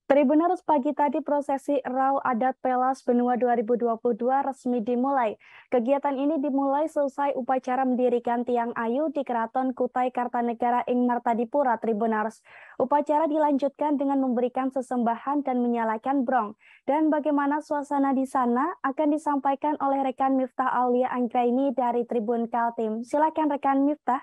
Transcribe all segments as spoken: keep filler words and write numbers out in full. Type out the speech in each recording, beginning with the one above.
Tribuners, pagi tadi prosesi Rau Adat Pelas Benua dua ribu dua puluh dua resmi dimulai. Kegiatan ini dimulai selesai upacara mendirikan Tiang Ayu di Keraton Kutai Kartanegara ing Martadipura, Tribuners. Upacara dilanjutkan dengan memberikan sesembahan dan menyalakan brong. Dan bagaimana suasana di sana akan disampaikan oleh rekan Miftah Aulia Anggraini dari Tribun Kaltim. Silakan rekan Miftah.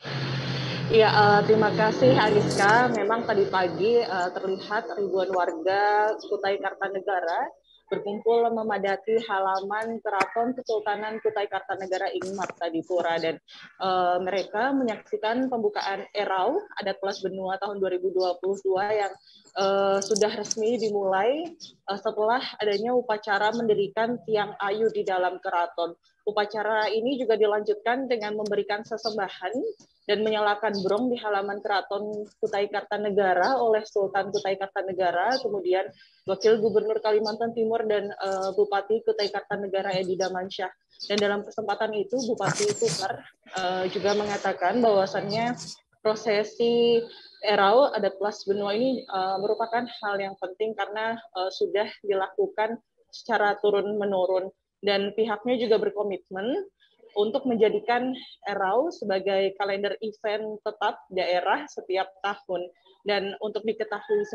Ya, uh, terima kasih Ariska. Memang tadi pagi uh, terlihat ribuan warga Kutai Kartanegara berkumpul memadati halaman Keraton Kesultanan Kutai Kartanegara ing Martadipura, dan uh, mereka menyaksikan pembukaan Erau Adat Pelas Benua tahun dua ribu dua puluh dua yang uh, sudah resmi dimulai uh, setelah adanya upacara mendirikan Tiang Ayu di dalam keraton. Upacara ini juga dilanjutkan dengan memberikan sesembahan dan menyalakan brong di halaman Keraton Kutai Kartanegara oleh Sultan Kutai Kartanegara, kemudian Wakil Gubernur Kalimantan Timur dan uh, Bupati Kutai Kartanegara Edi Damansyah. Dan dalam kesempatan itu Bupati Kukar uh, juga mengatakan bahwasannya prosesi Erau Adat Pelas Benua ini uh, merupakan hal yang penting karena uh, sudah dilakukan secara turun-menurun, dan pihaknya juga berkomitmen untuk menjadikan Erau sebagai kalender event tetap daerah setiap tahun. Dan untuk diketahui,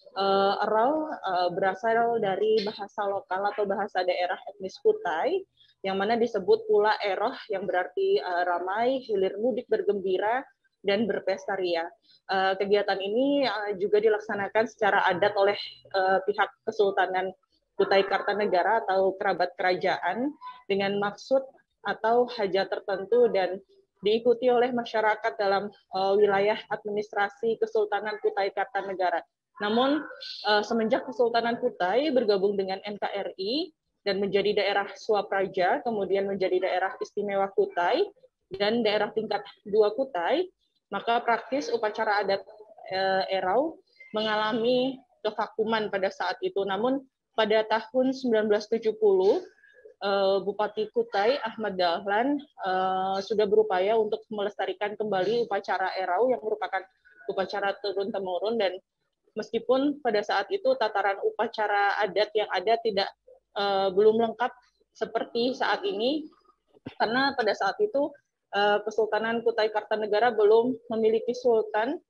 uh, Erau uh, berasal dari bahasa lokal atau bahasa daerah etnis Kutai, yang mana disebut pula Eroh, yang berarti uh, ramai, hilir mudik, bergembira, dan berpesta ria. Uh, kegiatan ini uh, juga dilaksanakan secara adat oleh uh, pihak Kesultanan Kutai Kartanegara atau kerabat kerajaan dengan maksud atau hajat tertentu, dan diikuti oleh masyarakat dalam uh, wilayah administrasi Kesultanan Kutai Kartanegara. Namun uh, semenjak Kesultanan Kutai bergabung dengan N K R I dan menjadi daerah swapraja, kemudian menjadi daerah istimewa Kutai dan daerah tingkat dua Kutai, maka praktis upacara adat uh, Erau mengalami kevakuman pada saat itu. Namun pada tahun sembilan belas tujuh puluh, uh, Bupati Kutai Ahmad Dahlan uh, sudah berupaya untuk melestarikan kembali upacara Erau yang merupakan upacara turun-temurun, dan meskipun pada saat itu tataran upacara adat yang ada tidak uh, belum lengkap seperti saat ini, karena pada saat itu uh, Kesultanan Kutai Kartanegara belum memiliki sultan,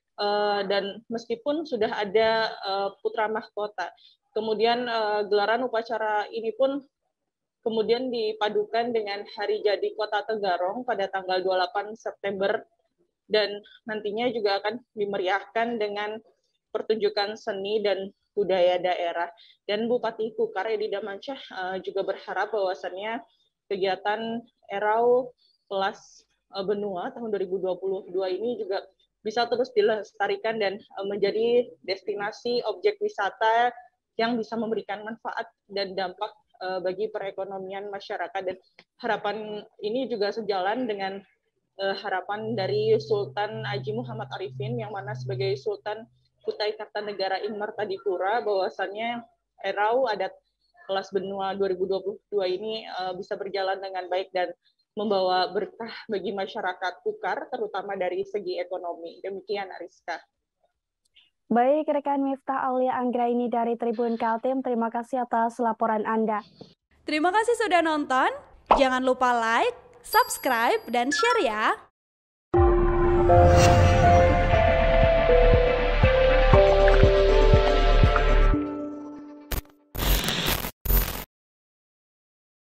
uh, dan meskipun sudah ada uh, putra mahkota. Kemudian uh, gelaran upacara ini pun kemudian dipadukan dengan Hari Jadi Kota Tegarong pada tanggal dua puluh delapan September, dan nantinya juga akan dimeriahkan dengan pertunjukan seni dan budaya daerah. Dan Bupati Kukar Edi Damansyah uh, juga berharap bahwasannya kegiatan Erau Pelas Benua tahun dua ribu dua puluh dua ini juga bisa terus dilestarikan dan uh, menjadi destinasi objek wisata yang bisa memberikan manfaat dan dampak uh, bagi perekonomian masyarakat. Dan harapan ini juga sejalan dengan uh, harapan dari Sultan Haji Muhammad Arifin, yang mana sebagai Sultan Kutai Kartanegara ing Martadipura, bahwasannya Erau Adat Pelas Benua dua ribu dua puluh dua ini uh, bisa berjalan dengan baik dan membawa berkah bagi masyarakat Kukar, terutama dari segi ekonomi. Demikian, Ariska. Baik, rekan Miftah Aulia Anggraini dari Tribun Kaltim, terima kasih atas laporan Anda. Terima kasih sudah nonton. Jangan lupa like, subscribe, dan share ya.